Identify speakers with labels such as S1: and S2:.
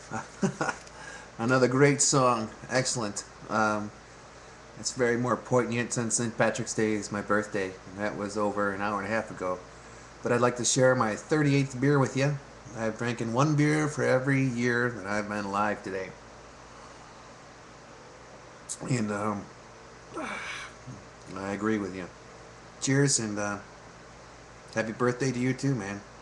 S1: Another great song. Excellent. It's very more poignant since St. Patrick's Day is my birthday, and that was over an hour and a half ago. But I'd like to share my 38th beer with you. I've drinking one beer for every year that I've been alive today. And I agree with you. Cheers, and happy birthday to you too, man.